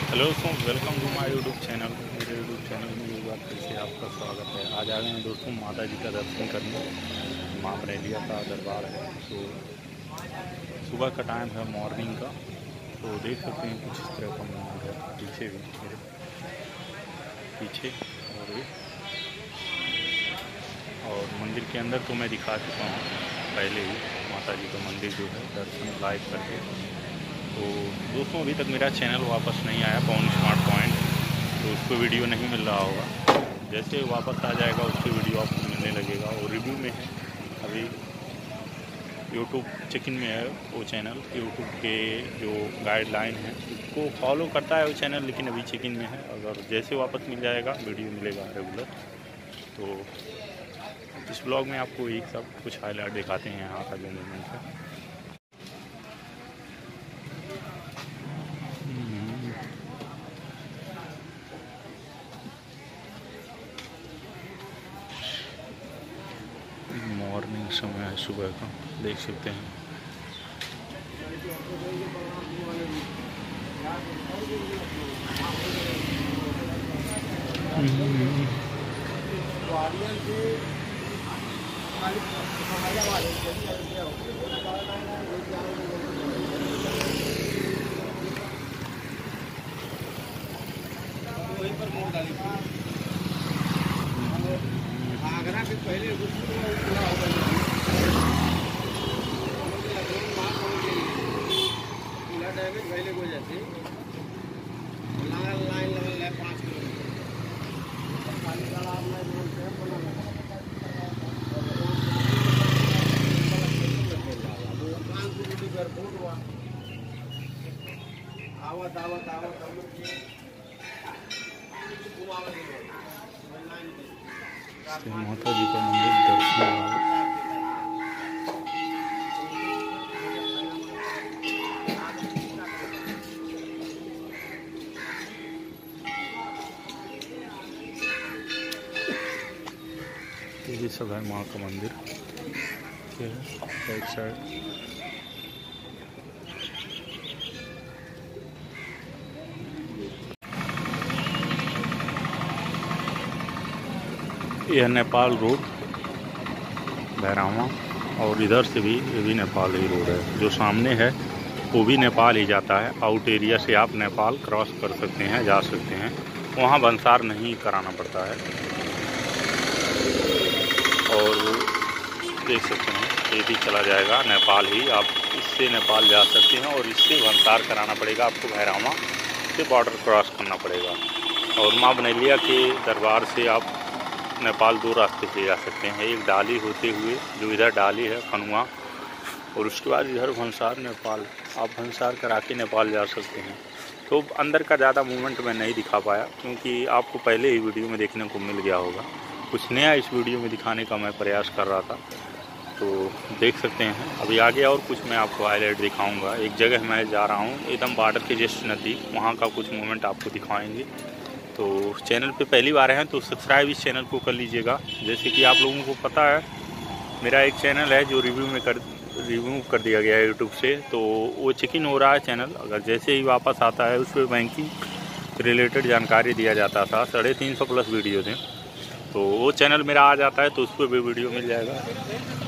Hello दोस्तों, welcome to my YouTube channel. मेरे YouTube channel में एक बार फिर से आपका स्वागत है। आज आ गए हैं दोस्तों माता जी का दर्शन करने। माँ बरेलिया का दरबार है। तो सुबह का टाइम है, मॉर्निंग का। तो देख सकते हैं कुछ इस तरह का माहौल है। पीछे भी मेरे पीछे और मंदिर के अंदर तो मैं दिखा चुका हूँ पहले ही। माता जी का मंदिर जो है दर्शन लाइव करके। तो दोस्तों अभी तक मेरा चैनल वापस नहीं आया पवन स्मार्ट पॉइंट, तो उसको वीडियो नहीं मिल रहा होगा। जैसे वापस आ जाएगा उसके वीडियो आपको मिलने लगेगा। और रिव्यू में है, अभी यूट्यूब चेकिंग में है वो चैनल। यूट्यूब के जो गाइडलाइन है उसको फॉलो करता है वो चैनल, लेकिन अभी चेकिंग में है। अगर जैसे वापस मिल जाएगा वीडियो मिलेगा रेगुलर। तो इस ब्लॉग में आपको एक सब कुछ हाईलाइट दिखाते हैं यहाँ का जो मूवमेंट है। मॉर्निंग समय है, सुबह का देख सकते हैं। आगरा के पहले डैमेज पहले हो जाती लाइन लगल है 5 किलोमीटर आवत आवत आवत माता जी का मंदिर दर्शन। ये सब है माँ का मंदिर राइट साइड। यह नेपाल रोड भैरावा, और इधर से भी ये भी नेपाल ही रोड है। जो सामने है वो भी नेपाल ही जाता है। आउट एरिया से आप नेपाल क्रॉस कर सकते हैं, जा सकते हैं। वहाँ भंसार नहीं कराना पड़ता है। और देख सकते हैं ये भी चला जाएगा नेपाल ही। आप इससे नेपाल जा सकते हैं और इससे भंसार कराना पड़ेगा आपको। भैरावा से बॉर्डर क्रॉस करना पड़ेगा। और माँ बरेलिया के दरबार से आप नेपाल 2 रास्ते से जा सकते हैं। एक डाली होते हुए, जो इधर डाली है खनुआ, और उसके बाद इधर भंसार नेपाल। आप भंसार करा के नेपाल जा सकते हैं। तो अंदर का ज़्यादा मूवमेंट मैं नहीं दिखा पाया, क्योंकि आपको पहले ही वीडियो में देखने को मिल गया होगा। कुछ नया इस वीडियो में दिखाने का मैं प्रयास कर रहा था। तो देख सकते हैं अभी आगे और कुछ मैं आपको हाईलाइट दिखाऊंगा। एक जगह मैं जा रहा हूँ एकदम बॉर्डर के जस्ट नज़दीक, वहाँ का कुछ मूवमेंट आपको दिखाएंगे। तो चैनल पे पहली बार हैं तो सब्सक्राइब इस चैनल को कर लीजिएगा। जैसे कि आप लोगों को पता है, मेरा एक चैनल है जो रिव्यू कर दिया गया है यूट्यूब से। तो वो चेकिंग हो रहा है चैनल। अगर जैसे ही वापस आता है उस पर बैंकिंग रिलेटेड जानकारी दिया जाता था। 350 प्लस वीडियो थे। तो वो चैनल मेरा आ जाता है तो उस पर भी वीडियो मिल जाएगा।